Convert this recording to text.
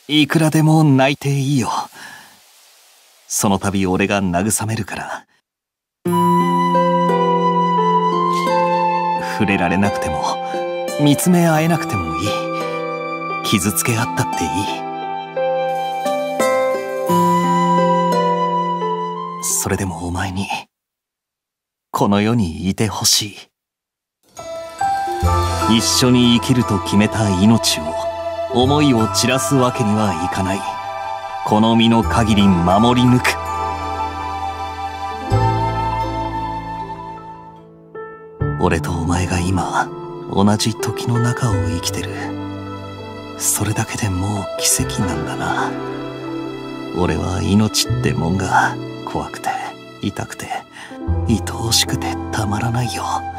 いくらでも泣いていいよ。その度俺が慰めるから。触れられなくても、見つめ合えなくてもいい。傷つけ合ったっていい。それでもお前に、この世にいてほしい。一緒に生きると決めた命を、思いを散らすわけにはいかない。この身の限り守り抜く。俺とお前が今、同じ時の中を生きてる。それだけでもう奇跡なんだな。俺は命ってもんが怖くて、痛くて、愛おしくてたまらないよ。